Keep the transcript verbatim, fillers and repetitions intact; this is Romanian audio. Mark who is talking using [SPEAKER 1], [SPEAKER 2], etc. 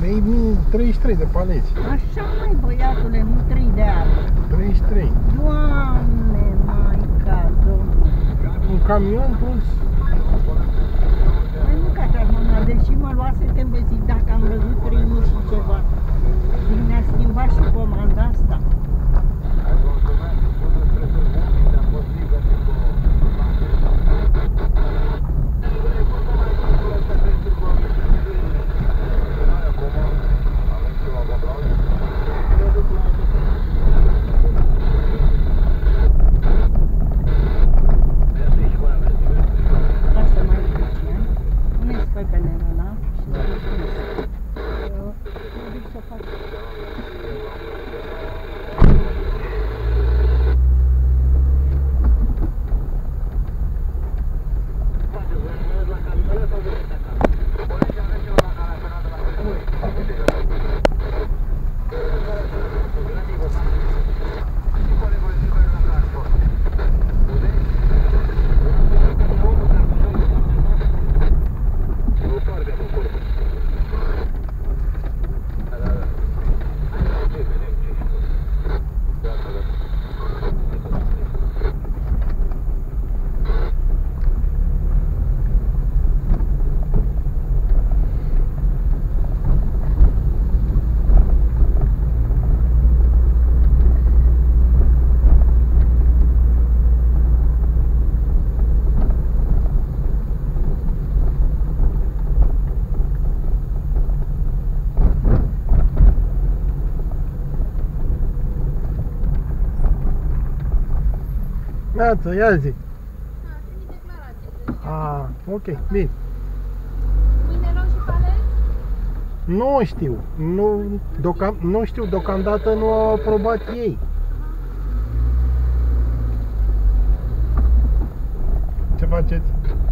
[SPEAKER 1] trei mii treizeci și trei de paleți.
[SPEAKER 2] Așa, măi, băiatule, nu trei de apă.
[SPEAKER 1] treizeci și trei.
[SPEAKER 2] Doamne, Maica Domnului.
[SPEAKER 1] Un camion plus...
[SPEAKER 2] Mai nu ca așa, mama, deși mă luase de zic dacă am văzut trei mii și ceva. Zic, ne-a schimbat și comanda asta.
[SPEAKER 1] Gata, ia zi.
[SPEAKER 3] Da, trimit declarație.
[SPEAKER 1] Ah, ok, bine.
[SPEAKER 3] Mâine luăm și paleți?
[SPEAKER 1] Nu știu, nu, deocam, nu știu, deocamdată nu au aprobat ei. Ce faceți?